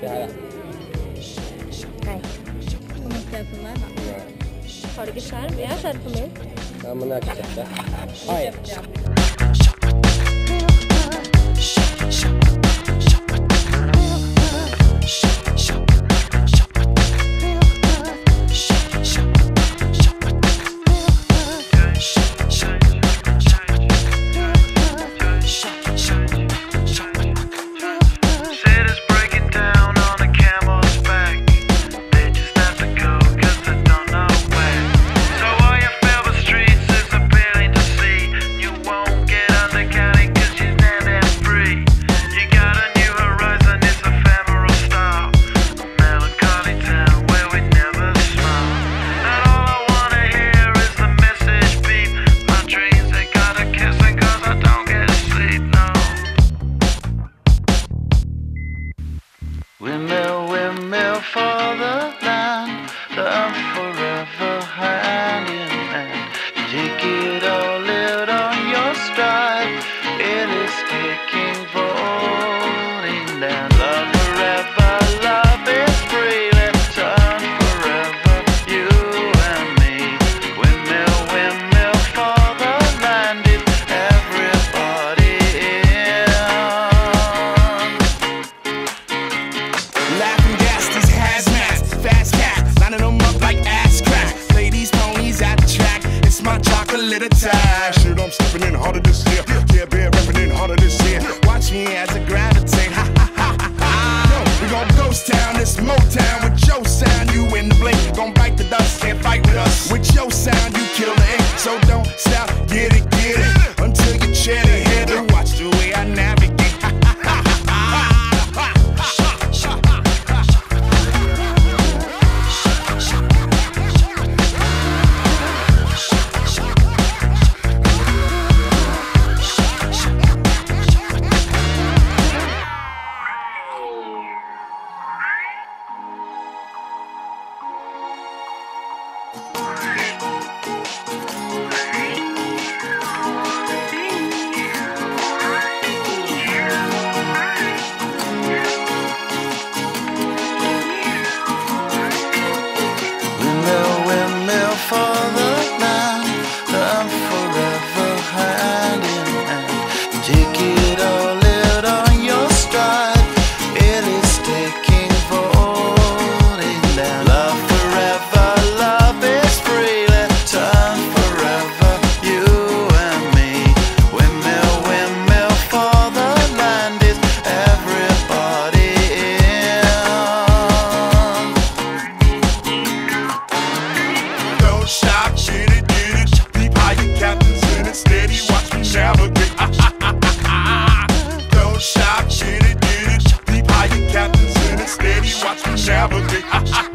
det her, ja. Nei. Kan du ikke på meg, da? Ja. Har du ikke skjerm? Jeg har skjerm på min. Ja, men jeg har ikke sett det. Hei. Windmill for the land, I'm forever hand in hand. Take it all out on your stride, it is taking voting down. Love forever, love is free, let's turn forever, you and me. Windmill for the land, is everybody in. Laughing gas, these hazmats, fast cats, lining them up like ass crack. Play these ponies at the track, it's my chocolate attack. Shit, I'm stepping in harder this year. Yeah, bear repping in harder this year. Watch me as I gravitate, ha ha ha ha ha. Yo, we gon' ghost town, this Motown with your sound. You in the blink, gon' bite the dust, can't fight with us. With your sound, you kill the ink, so don't stop, get it, until you chat it, hit it. Watch the way I navigate. Windmill for the land, I'm forever hand in hand. Take it all out on your stride, it is taking voting down. Love forever, love is free, let's turn forever, you and me. Windmill for the land, is everybody in. Don't stop, get it, deep higher captains in it, steady, watch me navigate. Don't stop, get it, deep higher captains in it, steady, watch me navigate.